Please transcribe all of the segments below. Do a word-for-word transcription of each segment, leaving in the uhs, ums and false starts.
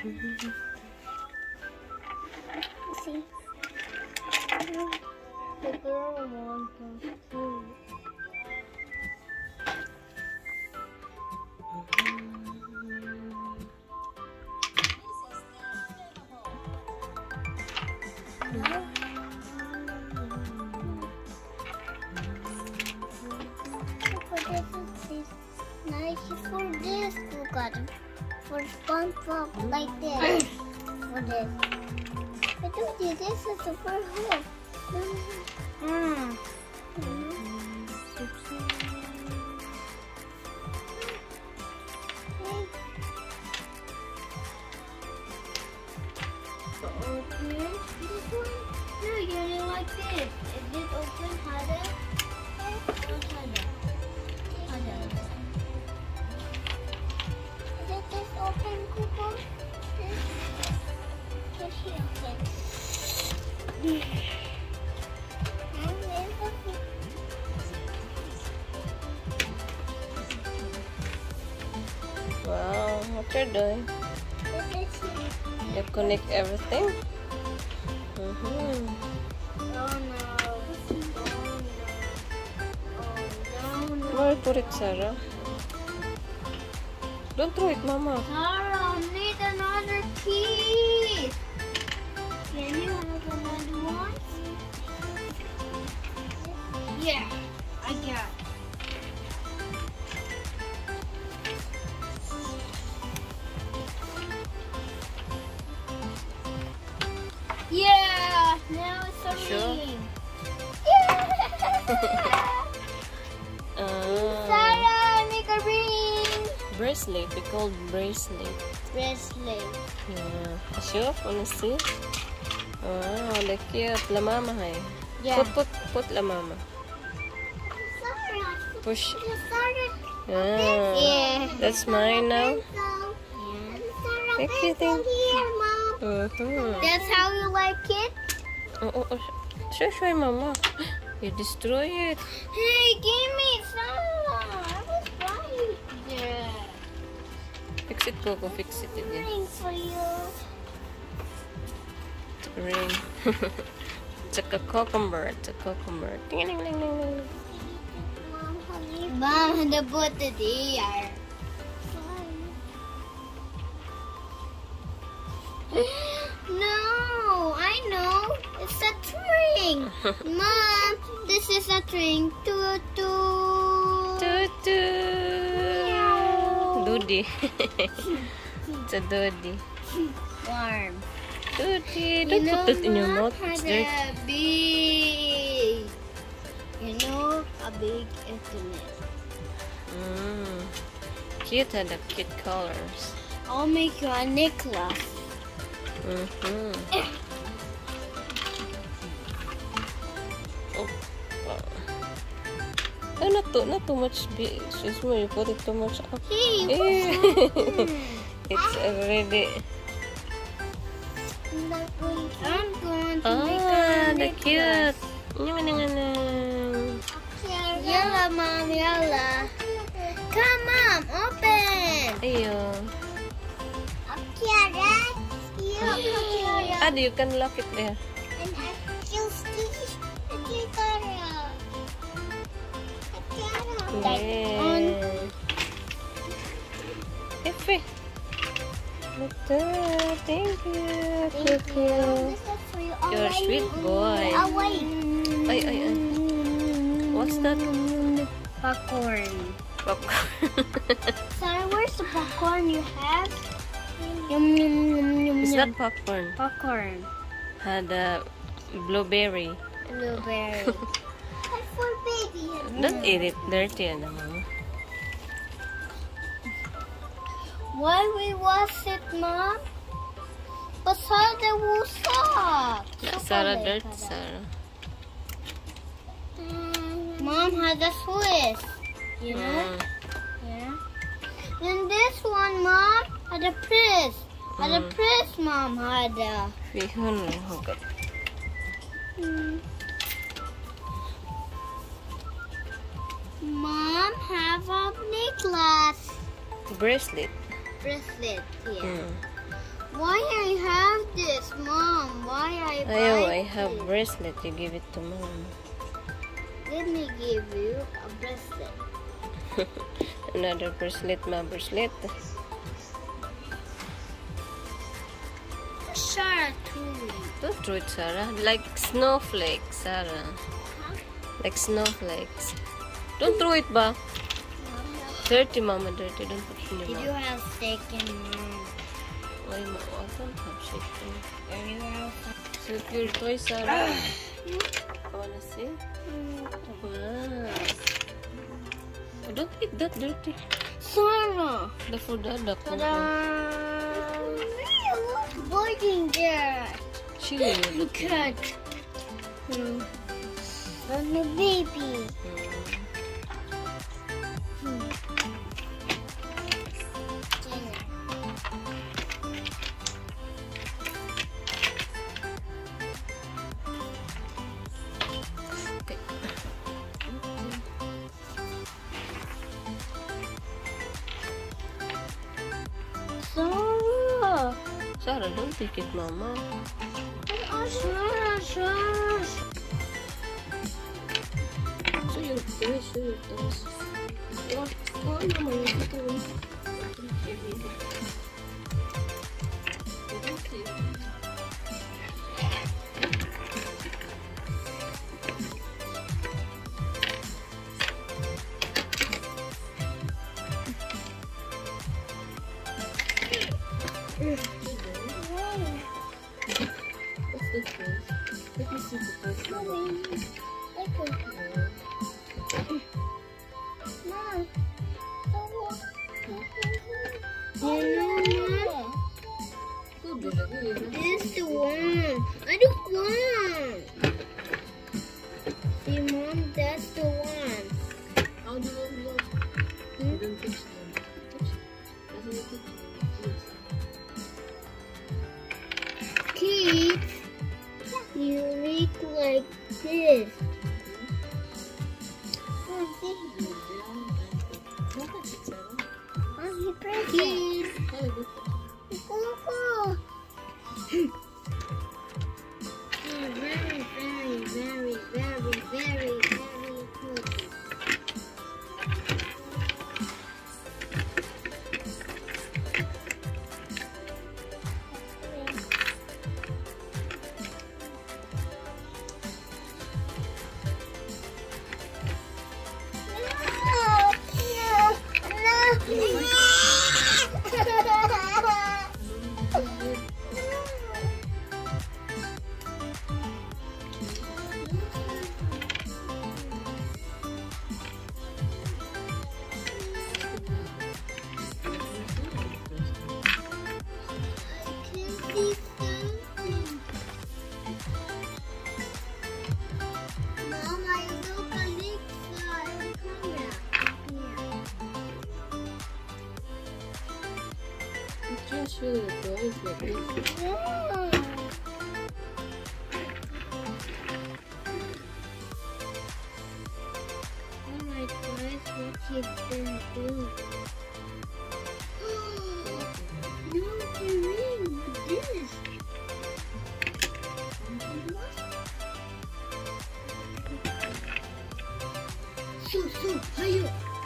See, the girl wants to food. Nice for this, look at it. For SpongeBob, like this. For this. I told you this is the first hole. Mm. Open this one. No, you didn't like this. Is it open harder? Not harder. Harder. Is it this open, Coco? This? This here, okay. Wow, what you're doing? You connect everything? Mm-hmm. Oh no. Oh no. Oh no. Where put it, Sarah? Don't throw it, Mama. Sarah, need another piece. Can you have another one? Yeah, I got it. Yeah, now it's a Sure. ring. Yeah. Uh, Sarah, make a ring. bracelet. We called bracelet. Bracelet. Yeah. Sure, wanna see? Wow, they're cute. La Mama, hey. Yeah. Put, put, put La Mama. Sarah. Push. Sarah. Ah, Yeah. that's mine now. Yeah. Thank you, thank Here, Mom. Uh-huh. That's how you like it? Oh, oh, oh. Show, show, Mama. You destroy it. Hey, give me some. I was right there. Fix it, Coco. Fix it again. Ring for you. Ring. It's like a cucumber. It's a cucumber. Ding, ding, ding, ding, ding. Mom, the put it here. No, I know. It's a string. Mom, this is a string. Toot toot. Toot toot. Doody. It's a doody. Warm. Doody. Don't put it in your mouth. It's dirty. A big. You know how big it is. Mm. Cute, had the cute colors. I'll make you a necklace. Mm-hmm. Oh, wow. Oh, not too, not too much. Excuse me, you put it too much up. Hey, Eh. It's already. I'm going to Ah, make a the necklace. cute. Nyang, nyang, nyang. Yalla, Mom, yalla. Come, Mom, open. Ayun. Ah, you can lock it there. Yeah. Efe. Ito, thank you. Thank you. You're a sweet boy. Oh, wait. Ay, ay, ay. What's that? Popcorn. Popcorn. Sorry, where's the popcorn you have? Yum, yum, yum, yum, It's yum. not popcorn. Popcorn. Had a blueberry. Blueberry. That's for baby. Don't eat it. Dirty, ano, Mama. Why we wash it, Mom? Pasada wusak. Sarah dirt, Sarah. Mom had a Swiss. You know? Mm. Yeah. And this one, Mom, had a press. Had a Mm. press, Mom had a. Fihon, hugot. Mm. Mom have a necklace. Bracelet. Bracelet, yeah. Mm. Why I have this, Mom? Why I buy Ayaw, I have this? bracelet. You give it to mom. Let me give you a bracelet. Another bracelet, ma bracelet. Sarah too. Don't throw it, Sarah. Like snowflakes, Sarah. Huh? Like snowflakes. Don't throw it ba? Dirty, mama, dirty. Don't put it in Did your you mouth. have steak and mom? Why, ma? I don't have shit. Did you have So your toy, Sarah. I wanna see. Wow. Oh, don't eat that dirty. Sarah? The food that the Ta-da! What's biting there? Chili. Cat. Hmm. And the baby. Hmm. Okay. Sarah! Sarah, don't take it, mama. Sarah, Sarah! Show your toys, show your toys. Oh, oh, mama, you get away. What's this toys? Let me see the toys. Mom. This is the one. I don't want. See, Mom, that's the one. How do you look? Hmm? Don't touch them. Touch. Doesn't touch them. Kids, you look like this. Oh, see? Don't touch it, Sarah. Oh, he pressed it. Hey, look. Go, go. Very, very, very, very, very, very good. Just show your toys like this. Yeah. Oh my gosh, what he's gonna do? No, the ring, this. So, so, hayo.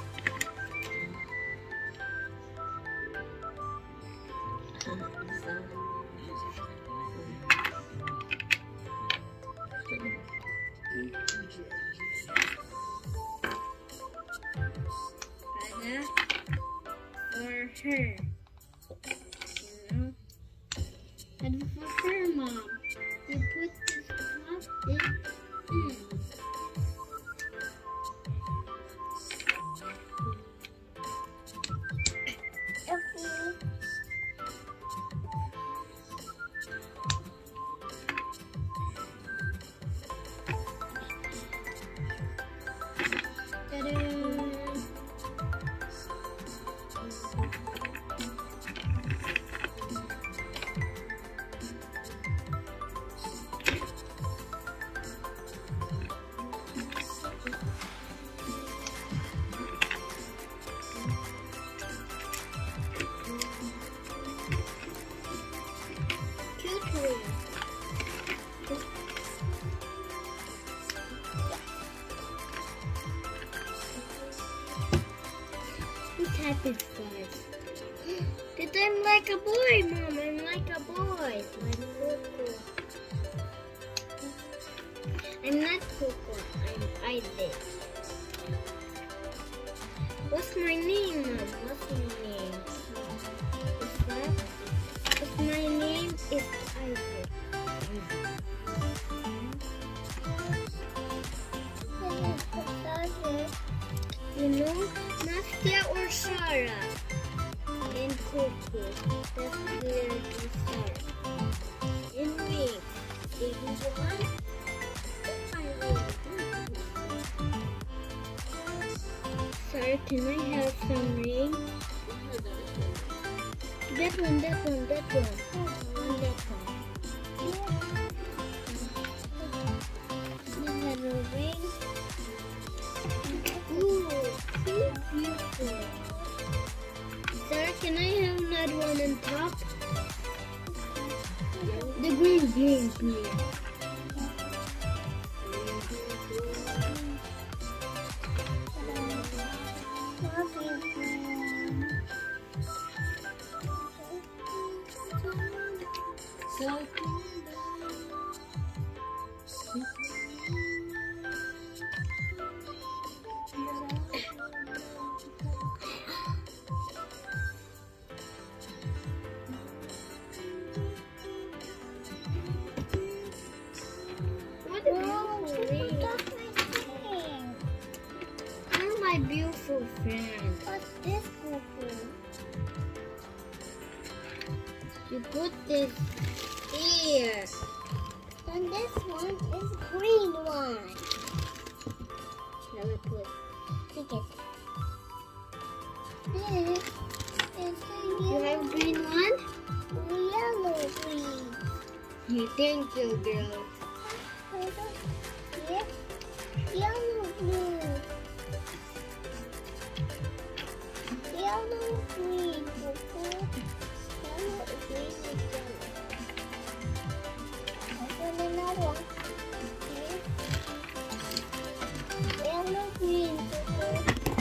For her, you know, and for her mom, you put this plastic in. Okay. Ta-da! That I'm like a boy, Mom. I'm like a boy. I'm Coco. I'm not Coco. I'm Isaac. What's my name, Mom? What's my name? What's that? What's my name? Is Isaac. You know, Nastya or Sarah and Coco. That's where we start. In wings. Baby one. Sir, can I have some ring? That one, that one, that one. And that one. This has a ring. Ooh, so beautiful. Sir, can I have another one on top? The green, green, green. Beautiful friend. What's this, Coco? You put this here. And this one is green one. Let me put. Take it. This is the You have green one? yellow green. You thank you, girl. Yes. Yellow blue. Yellow, green, purple, yellow, green, and yellow. Open another one. Okay. Yellow, green, purple.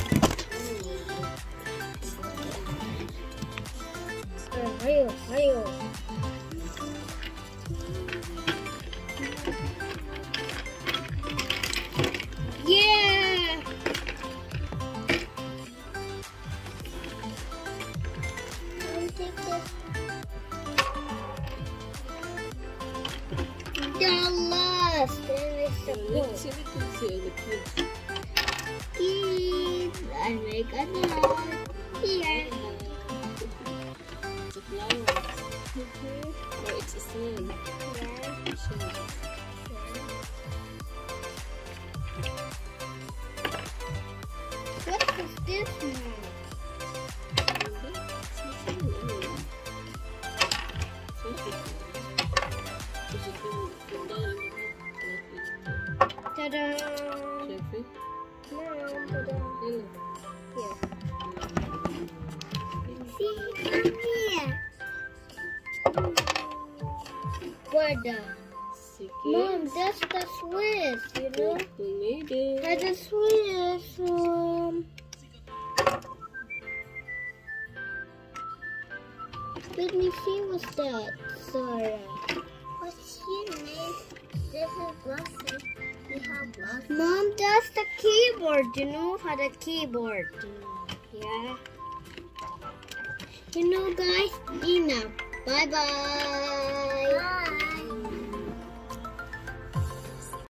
Hayo, hayo. Yeah! Dollars. There is a Let's see what you see the kids. kids. I make a doll here. It's a flower. Mm-hmm. Oh, it's a sun. Yeah. Sure. What is this now? Ta-da! Jeffrey? No, ta-da. Hello. Here. See, come here. Guarda. Mom, that's the Swiss, you know? Who made it? That's the Swiss. Um, let me see what's that, Sarah. What's your name? This is glasses. We have glasses. Mom, that's the keyboard. You know how the keyboard. Yeah. You know, guys, enough. Bye bye.